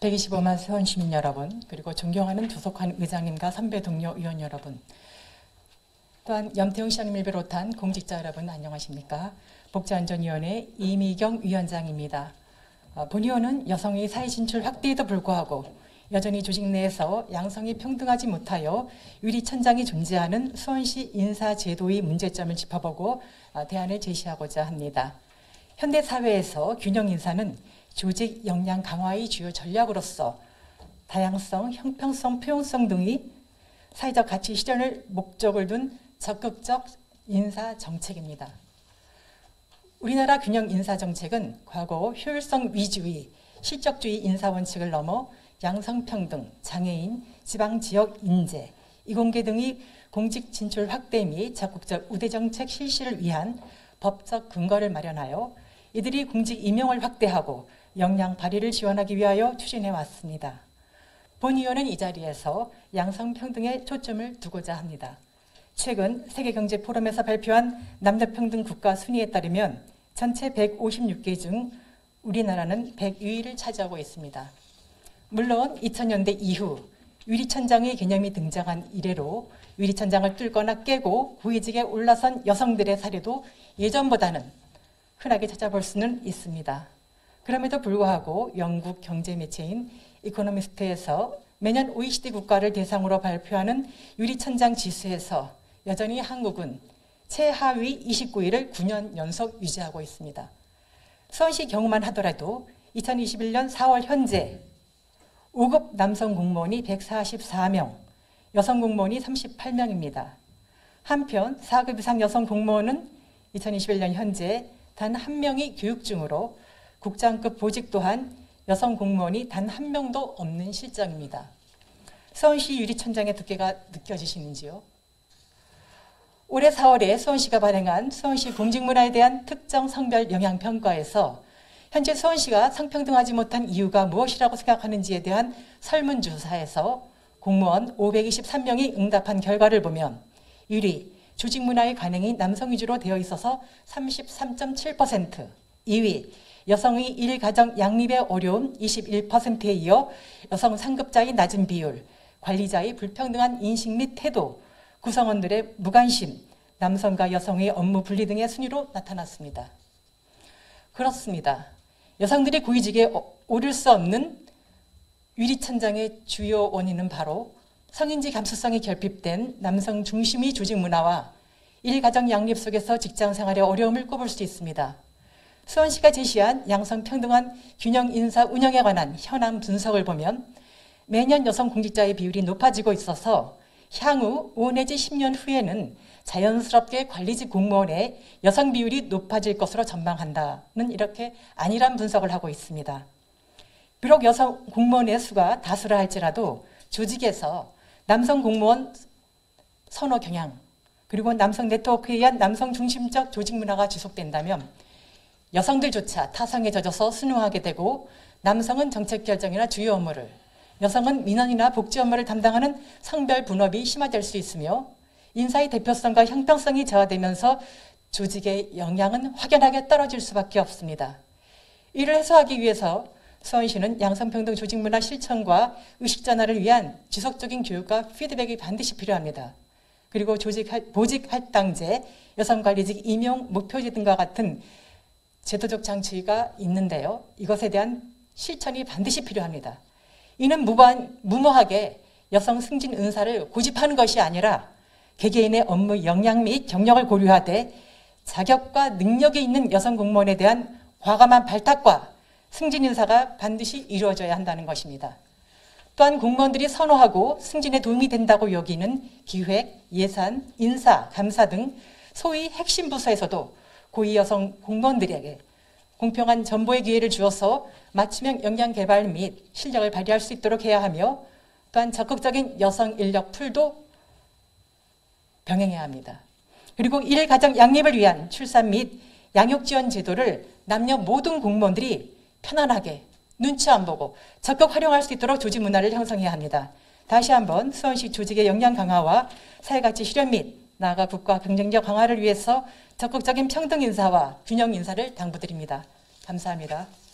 125만 수원 시민 여러분, 그리고 존경하는 조석환 의장님과 선배 동료 의원 여러분, 또한 염태웅 시장님을 비롯한 공직자 여러분 안녕하십니까? 복지안전위원회 이미경 위원장입니다. 본 의원은 여성의 사회 진출 확대에도 불구하고 여전히 조직 내에서 양성이 평등하지 못하여 유리천장이 존재하는 수원시 인사제도의 문제점을 짚어보고 대안을 제시하고자 합니다. 현대사회에서 균형 인사는 조직 역량 강화의 주요 전략으로서 다양성, 형평성, 포용성 등의 사회적 가치 실현을 목적을 둔 적극적 인사 정책입니다. 우리나라 균형 인사 정책은 과거 효율성 위주의 실적주의 인사 원칙을 넘어 양성평등, 장애인, 지방지역 인재, 이공계 등의 공직 진출 확대 및 적극적 우대정책 실시를 위한 법적 근거를 마련하여 이들이 공직 임용을 확대하고 역량 발휘를 지원하기 위하여 추진해 왔습니다. 본 의원은 이 자리에서 양성평등에 초점을 두고자 합니다. 최근 세계경제포럼에서 발표한 남녀평등 국가 순위에 따르면 전체 156개 중 우리나라는 102위를 차지하고 있습니다. 물론 2000년대 이후 유리천장의 개념이 등장한 이래로 유리천장을 뚫거나 깨고 고위직에 올라선 여성들의 사례도 예전보다는 흔하게 찾아볼 수는 있습니다. 그럼에도 불구하고 영국 경제 매체인 이코노미스트에서 매년 OECD 국가를 대상으로 발표하는 유리천장 지수에서 여전히 한국은 최하위 29위를 9년 연속 유지하고 있습니다. 수원시 경우만 하더라도 2021년 4월 현재 5급 남성 공무원이 144명, 여성 공무원이 38명입니다. 한편 4급 이상 여성 공무원은 2021년 현재 단 1명이 교육 중으로 국장급 보직 또한 여성 공무원이 단 1명도 없는 실정입니다. 수원시 유리천장의 두께가 느껴지시는지요? 올해 4월에 수원시가 발행한 수원시 공직문화에 대한 특정 성별 영향평가에서 현재 수원시가 성평등하지 못한 이유가 무엇이라고 생각하는지에 대한 설문조사에서 공무원 523명이 응답한 결과를 보면 1위, 조직문화의 관행이 남성 위주로 되어 있어서 33.7%, 2위, 여성의 일가정 양립의 어려움 21%에 이어 여성 상급자의 낮은 비율, 관리자의 불평등한 인식 및 태도, 구성원들의 무관심, 남성과 여성의 업무 분리 등의 순위로 나타났습니다. 그렇습니다. 여성들이 고위직에 오를 수 없는 유리천장의 주요 원인은 바로 성인지 감수성이 결핍된 남성 중심의 조직 문화와 일가정 양립 속에서 직장 생활의 어려움을 꼽을 수 있습니다. 수원시가 제시한 양성평등한 균형 인사 운영에 관한 현황 분석을 보면 매년 여성 공직자의 비율이 높아지고 있어서 향후 5 내지 10년 후에는 자연스럽게 관리직 공무원의 여성 비율이 높아질 것으로 전망한다는 이렇게 안일한 분석을 하고 있습니다. 비록 여성 공무원의 수가 다수라 할지라도 조직에서 남성 공무원 선호 경향 그리고 남성 네트워크에 의한 남성 중심적 조직 문화가 지속된다면 여성들조차 타성에 젖어서 순응하게 되고 남성은 정책 결정이나 주요 업무를, 여성은 민원이나 복지 업무를 담당하는 성별 분업이 심화될 수 있으며 인사의 대표성과 형평성이 저하되면서 조직의 영향은 확연하게 떨어질 수밖에 없습니다. 이를 해소하기 위해서 수원시는 양성평등 조직문화 실천과 의식전환을 위한 지속적인 교육과 피드백이 반드시 필요합니다. 그리고 보직 할당제, 여성관리직 임용 목표제 등과 같은 제도적 장치가 있는데요. 이것에 대한 실천이 반드시 필요합니다. 이는 무모하게 여성 승진 은사를 고집하는 것이 아니라 개개인의 업무 역량 및 경력을 고려하되 자격과 능력이 있는 여성 공무원에 대한 과감한 발탁과 승진 인사가 반드시 이루어져야 한다는 것입니다. 또한 공무원들이 선호하고 승진에 도움이 된다고 여기는 기획, 예산, 인사, 감사 등 소위 핵심 부서에서도 고위 여성 공무원들에게 공평한 전보의 기회를 주어서 맞춤형 역량 개발 및 실력을 발휘할 수 있도록 해야 하며 또한 적극적인 여성 인력 풀도 병행해야 합니다. 그리고 일가정 양립을 위한 출산 및 양육 지원 제도를 남녀 모든 공무원들이 편안하게 눈치 안 보고 적극 활용할 수 있도록 조직 문화를 형성해야 합니다. 다시 한번 수원시 조직의 역량 강화와 사회가치 실현 및 나아가 국가 경쟁력 강화를 위해서 적극적인 평등 인사와 균형 인사를 당부드립니다. 감사합니다.